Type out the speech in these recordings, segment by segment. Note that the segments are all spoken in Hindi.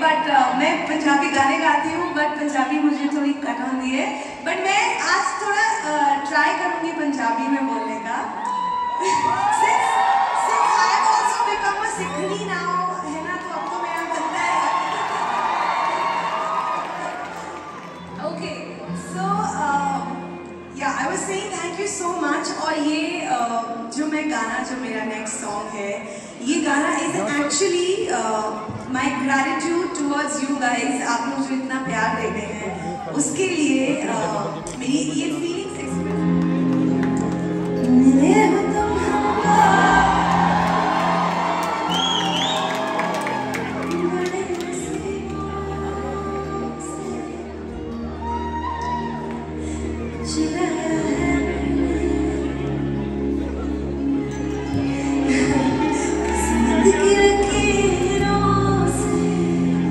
बट मैं पंजाबी गाने गाती हूँ, बट पंजाबी मुझे थोड़ी कट होती है, बट मैं आज थोड़ा ट्राई करूँगी पंजाबी में बोलने का। since I have also become a सिखनी now, है ना, तो अब तो मेरा बनता है। Okay, so yeah, I was saying thank you so much। और ये जो मैं गाना, जो मेरा next song है, ये गाना is actually my gratitude towards you guys। आप लोग जो इतना प्यार देते हैं उसके लिए मेरी ये feelings express मिले हो तुम हमको बड़े नसीबों से चिराया है किस्मत की लकीरों से।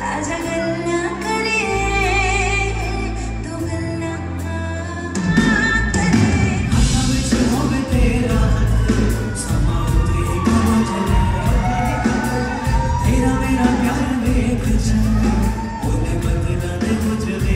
आजा गल्ला करे तू गल्ला करे हाथां विच होवे तेरा समा उतरे करो चले तेरा मेरा प्यार देख चले ओने बदला दे मुझे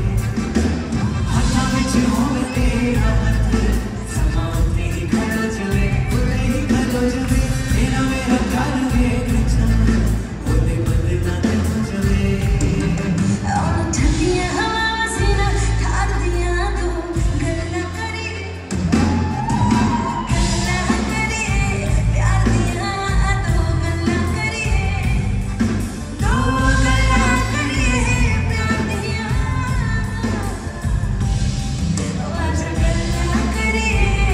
हाथां विच होवे तेरा समा उतरे करो चले ओने करो चले तेरा मेरा प्यार देख चले ओने बदला दे मुझे और ठंडियां हवा सीना ठार दिया तू गल्ला करे प्यार दिया तू गल्ला करे दो गल्ला करे प्यार दिया आजा गल्ला करे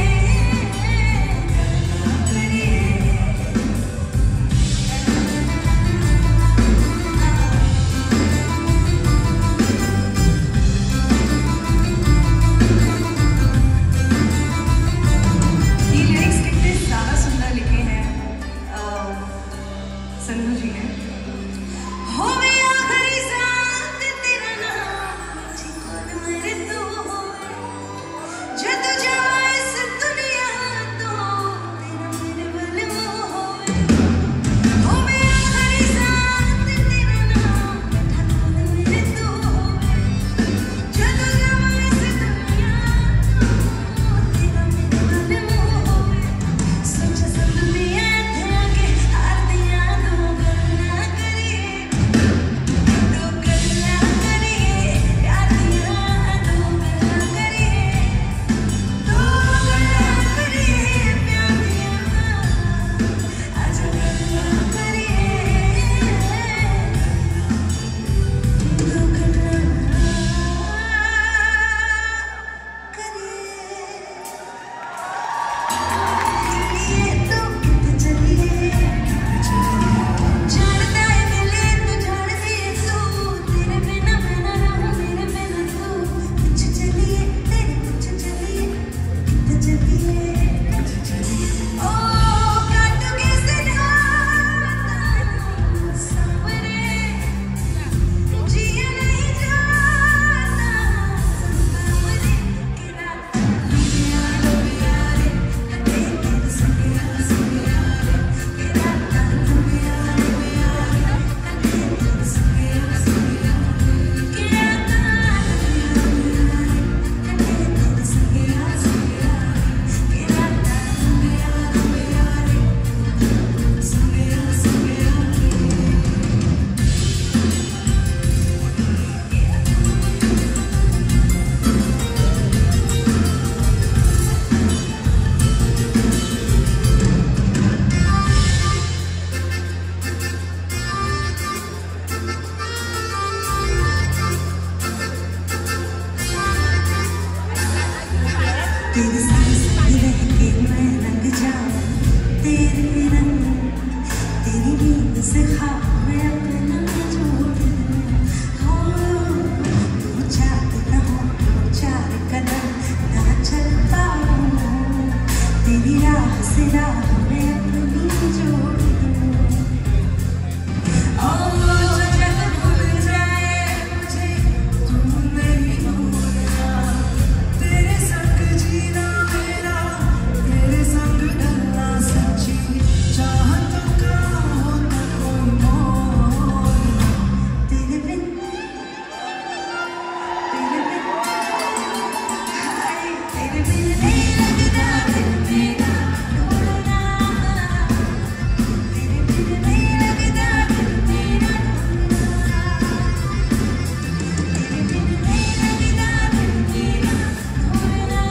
ये लिरिक्स कितने ज़्यादा सुंदर लिखे हैं संधू जी ने। हो वे आखिरी सांस तेरा नाम मुझे कौन मरे तू होवे जब तू जाए इस दुनिया तो तेरा मेरे बल मुँह होवे हो वे आखिरी सांस तेरा नाम मुझे कौन मरे तू होवे जब तू जाए इस दुनिया तो तेरा मेरे बल मुँह होवे सोच सब दुनिया थे आगे हार दिया दो गल्ला करे प्यार दिया दो गल्ला करे प्यार दिया आजा गल्ला करे दो गल्ला करे तो चलिए जानता है मिले तो जान से तू तेरे बिना मैं ना रहूं मेरे बिना तू कुछ चलिए तेरे कुछ चलिए तो चलिए ओ काटो कैसे जाता सावरे जिया नहीं जाता सावरे के रात लो यारे कटे के संगिया संगिया के रात लो यारे कटे के संगिया संगिया के रात लो यारे कटे के संगिया संगिया के रात लो यारे संगिया संगिया तेरे सांस रह के मैं रंग जाऊं तेरे रंग तेरी नींद से ख्वाब मैं अपना जोड़ दूं हो तू चाहत न हो तो चार कदम ना चल पाऊं तेरी राह से राह मैं अपनी जोड़ दूं ओ जब भूल जाए मुझे तू नहीं भूलना तेरे संग जीना मेरा तेरे संग ढलना सच्ची चाहतों का होता कोई मोल तेरे बिन हाय तेरे बिन नहीं लगता दिल मेरा ढूंढना तेरे बिन नहीं लगता दिल मेरा ढूंढना तेरे बिन नहीं लगता दिल मेरा ढूंढना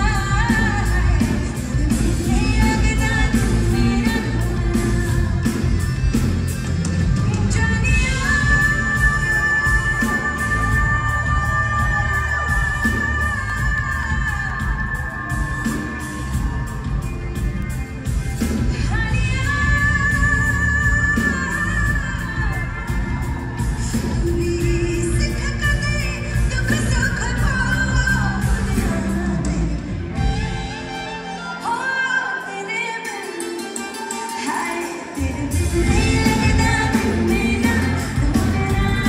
तेरे बिन नहीं लगता दिल मेरा ढूंढना जानिया तेरे बिन नहीं लगता दिल मेरा ढूंढना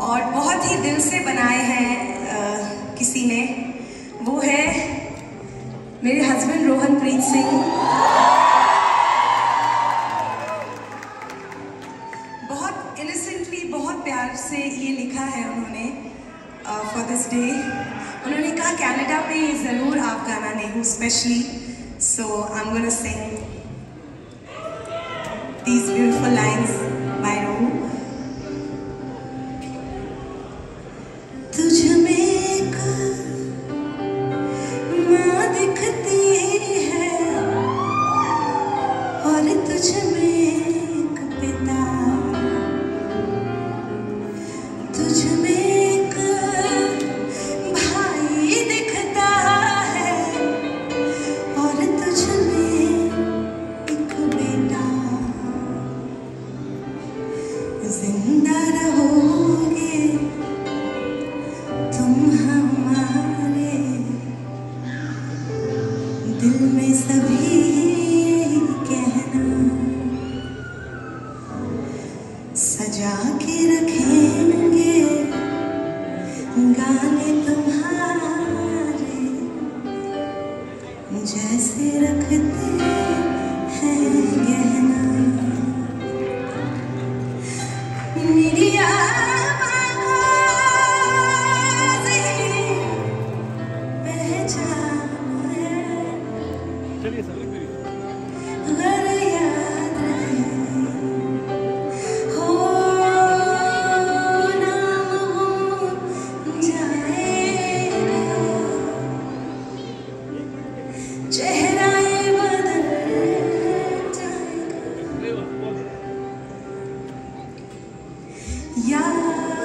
और बहुत ही दिल से बनाए हैं किसी ने, वो है मेरे हस्बैंड रोहन प्रीत सिंह। बहुत इनोसेंटली, बहुत प्यार से ये लिखा है उन्होंने फॉर दिस डे। उन्होंने कहा कनाडा पे ज़रूर आप गाना Nehru specially, so I am gonna sing these beautiful lines by Rohu. तुझ में एक माँ दिखती है और तुझ में एक पिता, तुझ में एक भाई दिखता है और तुझ में एक बेटा। जिंदा रहोगे तुम हमारे दिल में, सभी कहना सजा के रखेंगे गाने तुम्हारे, जैसे रखते हैं गहना। मेरी आवाज़ ही पहचान है, अगर याद रहे हो नाम हो जाएगा, चेहरा ये बदल जाएगा। याद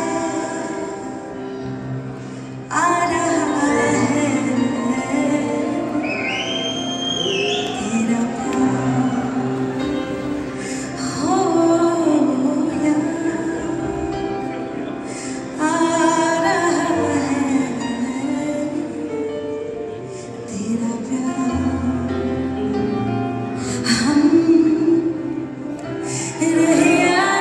आ रहा है तेरा प्यार, हो याद आ रहा है तेरा प्यार। हम रहे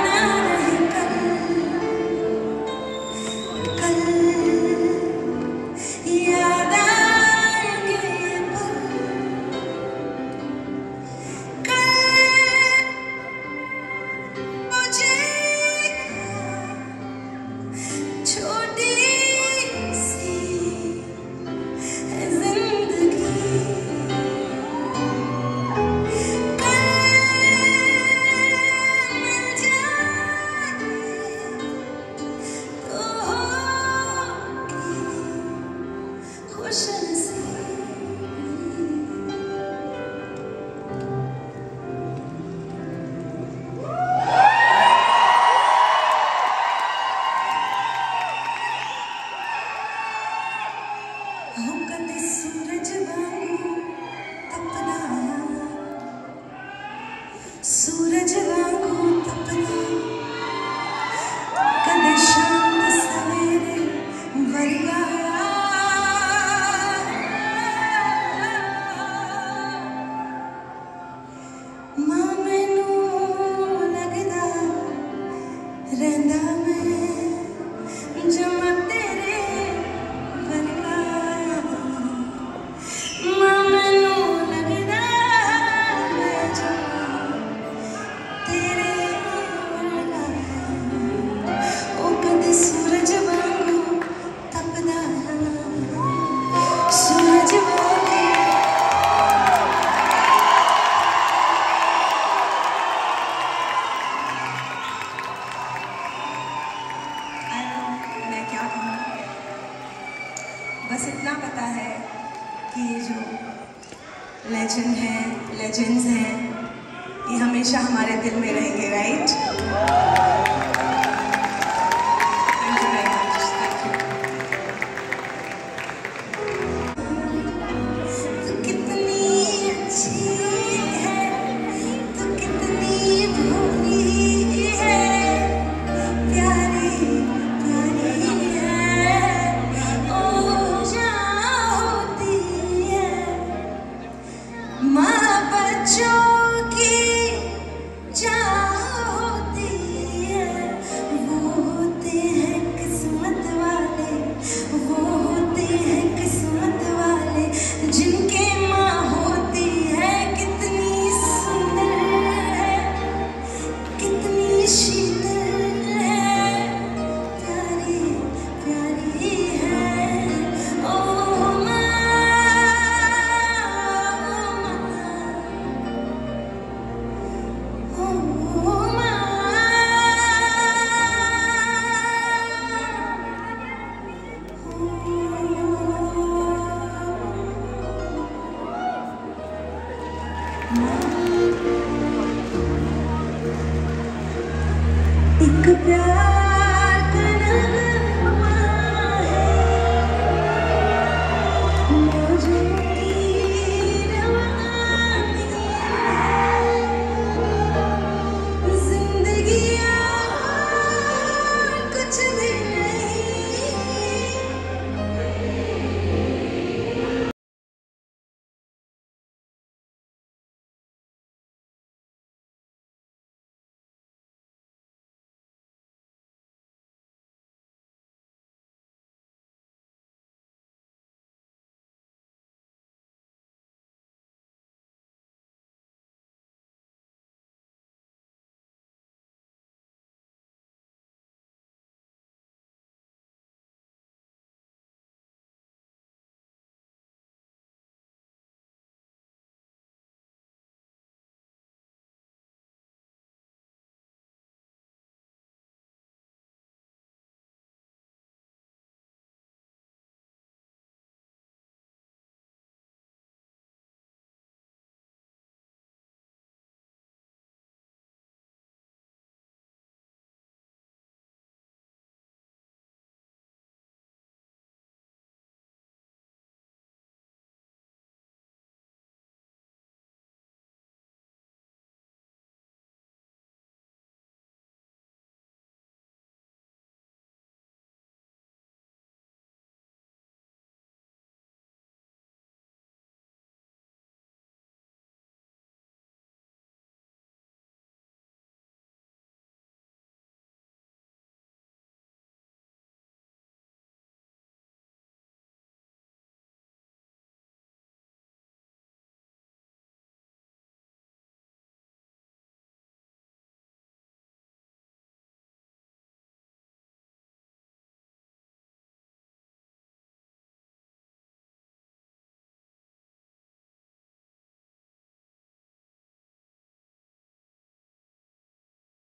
सूरज वांगू तपना, कदे शांत सवेरे वर्गा मां मैनू लगदा रहिंदा मैं जमा तेरे वर्गा, मां मैनू लगदा मैं जमा तेरे वर्गा। ओ कदे सूरज वांगू तपदा, सूरज वांगू बस इतना पता है कि ये जो लेजेंड हैं, लेजेंड्स हैं, ये हमेशा हमारे दिल में रहेंगे, राइट?